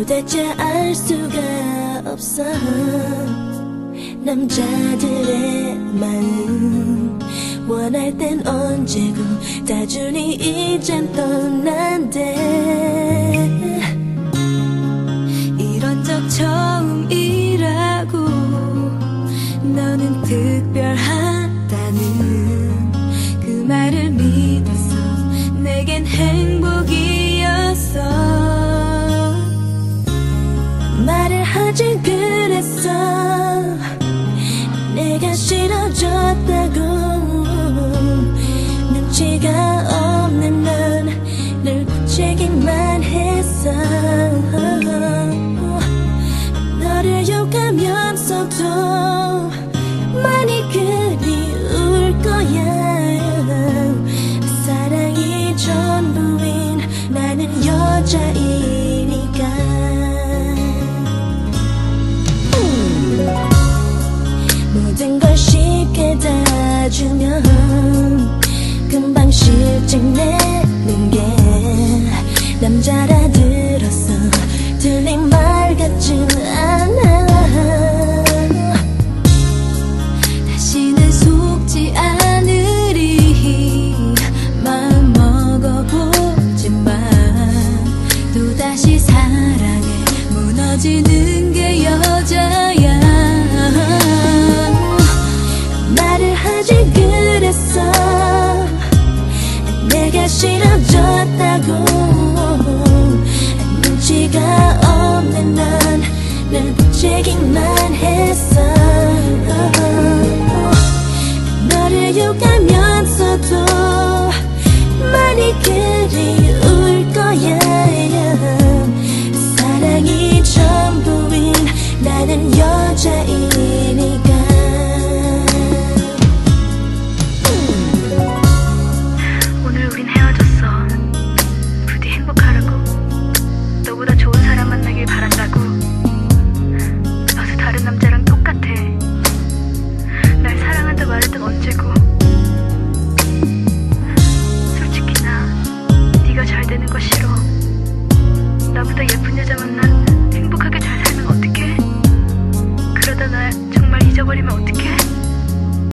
도대체 알 수가 없어. 남자들의 마음 원할 땐 언제고 다 주니 이젠 떠난대. 이런 적 처음이라고. 너는 특별하다는 그 말을 믿었어. 내겐 행복이었어. 말을 하지 그랬어. 내가 싫어졌다고. 눈치가 없는 넌 늘 부채기만 했어. 너를 욕하면서도 많이 그리울 거야. 사랑이 전부인 나는 여자이니까. 모든 걸 쉽게 다 주면 금방 실증내는 게 남자라 들었어. 틀린 말 같진 않아. 다시는 속지 않으리 마음 먹어보지만 또다시 사랑에 무너지는 게 여자야. 말을 하지 그랬어. 내가 싫어졌다고. 눈치가 없는 넌 늘 부채기만 했어.